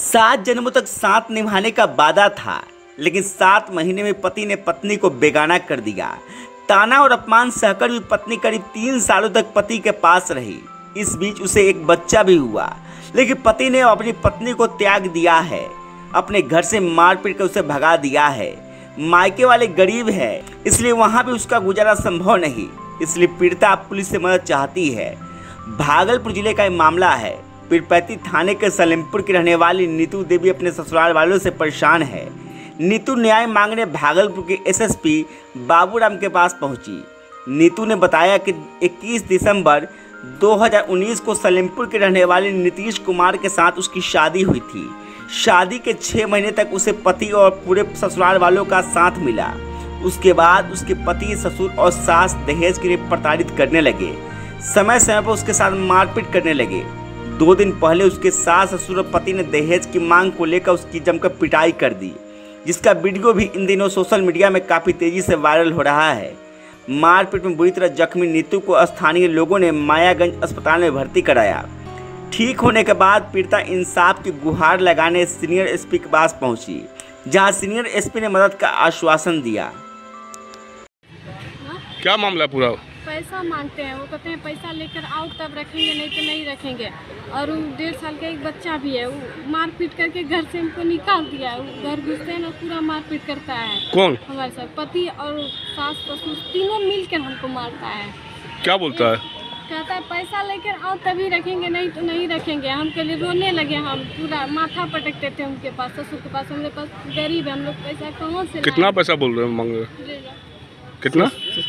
7 जन्मों तक साथ निभाने का वादा था, लेकिन 7 महीने में पति ने पत्नी को बेगाना कर दिया। ताना और अपमान सहकर भी पत्नी करीब 3 सालों तक पति के पास रही। इस बीच उसे एक बच्चा भी हुआ, लेकिन पति ने अपनी पत्नी को त्याग दिया है। अपने घर से मार पीट कर उसे भगा दिया है। मायके वाले गरीब है, इसलिए वहाँ भी उसका गुजारा संभव नहीं। इसलिए पीड़िता पुलिस से मदद चाहती है। भागलपुर जिले का ये मामला है। पीरपैंती थाने के सलेमपुर की रहने वाली नीतू देवी अपने ससुराल वालों से परेशान है। नीतू न्याय मांगने भागलपुर के एसएसपी बाबूराम के पास पहुंची। नीतू ने बताया कि 21 दिसंबर 2019 को सलेमपुर के रहने वाले नीतीश कुमार के साथ उसकी शादी हुई थी। शादी के 6 महीने तक उसे पति और पूरे ससुराल वालों का साथ मिला। उसके बाद उसके पति, ससुर और सास दहेज के लिए प्रताड़ित करने लगे। समय समय पर उसके साथ मारपीट करने लगे। 2 दिन पहले उसके सास, ससुर और पति ने दहेज की मांग को लेकर उसकी जमकर पिटाई कर दी, जिसका वीडियो भी इन दिनों सोशल मीडिया में काफ़ी तेज़ी से वायरल हो रहा है। मारपीट में बुरी तरह जख्मी नीतू को स्थानीय लोगों ने मायागंज अस्पताल में भर्ती कराया। ठीक होने के बाद पीड़िता इंसाफ की गुहार लगाने सीनियर एसपी के पास पहुंची, जहां सीनियर एसपी ने मदद का आश्वासन दिया। क्या मामला पूरा? पैसा मांगते हैं, वो कहते हैं पैसा लेकर आओ तब रखेंगे, नहीं तो नहीं रखेंगे। और वो 1.5 साल का एक बच्चा भी है, वो मारपीट करके घर से हमको निकाल दिया है। वो घर घुसते हैं ना, पूरा मारपीट करता है। कौन? हमारे साथ पति और सास ससुर तीनों मिलकर हमको मारता है। क्या बोलता है? कहता है पैसा लेकर आओ तभी रखेंगे, नहीं तो नहीं रखेंगे। हम के लिए रोने लगे, हम पूरा माथा पटकते थे उनके पास, ससुर के पास। हमारे पास गरीब है, हम लोग पैसा कहाँ से? कितना पैसा बोल रहे हैं मांग रहे? 1.5 लाख। कितना?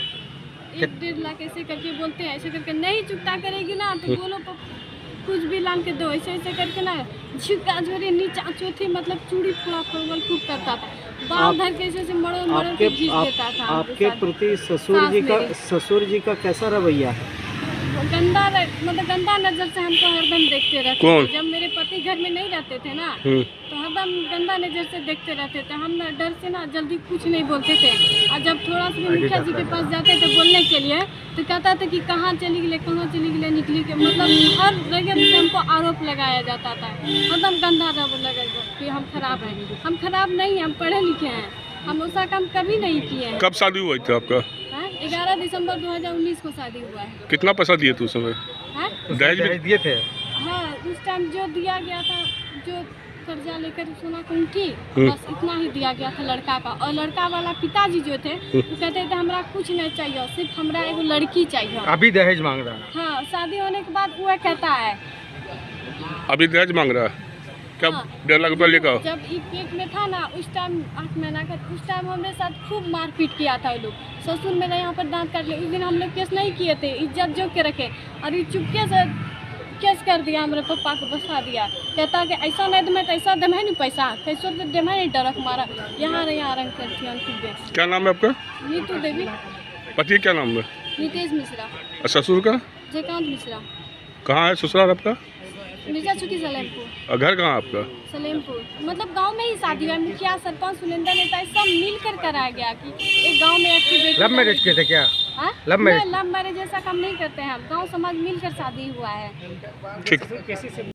1.5 लाख ऐसे करके बोलते हैं। ऐसे करके नहीं चुकता करेगी ना तो बोलो कुछ भी लान के दो, ऐसे ऐसे करके ना झुका झोरी नीचा चौथी, मतलब चूड़ी पूरा फरवल खूब करता था। बाल धर के ऐसे मड़ो मड़ो के खींच देता था। आपके प्रति ससुर जी का कैसा रवैया है? गंदा, मतलब गंदा नजर से हमको हरदम देखते रहते थे। जब मेरे पति घर में नहीं रहते थे ना, तो हरदम गंदा नजर से देखते रहते थे। हम ना डर से ना जल्दी कुछ नहीं बोलते थे। और जब थोड़ा सा भी मुखिया जी के पास जाते थे बोलने के लिए, तो कहता था कि कहाँ चली गई, कहाँ चली गई, निकली के, मतलब हर जगह से हमको आरोप लगाया जाता था। हरदम गंदा लगा कि हम खराब हैं। हम खराब नहीं, हम पढ़े लिखे हैं। हम उसका काम कभी नहीं किए हैं। कब शादी हुई थी आपका? 11 दिसंबर 2019 को शादी हुआ है। कितना पैसा दिए थे उस समय? दहेज दिए थे? हाँ, उस टाइम जो दिया गया था, जो कर्जा लेकर सोना की अंगूठी, बस इतना ही दिया गया था लड़का का। और लड़का वाला पिताजी जो थे वो कहते थे हमरा कुछ नहीं चाहिए, सिर्फ हमरा एगो लड़की चाहिए। अभी दहेज मांग रहा है? हाँ, शादी होने के बाद वो कहता है अभी दहेज मांग रहा है। क्या? 1.5 लाख रुपया लेकर? जब पेट में था ना, उस टाइम 8 महीना का, उस टाइम हमारे साथ खूब मारपीट किया था लोग। ससुर मेरे यहाँ पर दांत काट लिया। उस दिन हम लोग केस नहीं किए थे, इज्जत जो के रखे, और ये चुपके से केस कर दिया। हमारे पापा को बसा दिया। कहता कि ऐसा नहीं दे, तो ऐसा दे नहीं पैसा, कैसे तो दे नहीं, डरक मारा यहाँ रंग करती है। क्या नाम है आपका? नीतू देवी। पति क्या नाम है? नितेश मिश्रा। और ससुर का? जयकांत मिश्रा। कहाँ है ससुराल आपका? मिर्जा चुकी सलेमपुर। और घर कहाँ आपका? सलेमपुर, मतलब गांव में ही शादी है। मुखिया, सरपंच, सुलेंद्र नेता सब मिलकर कराया गया कि एक गांव में एक बेटी। लव मैरिज किए थे क्या? Love marriage? लव मैरिज ऐसा काम नहीं करते हैं हम। गांव समाज मिलकर शादी हुआ है। ठीक।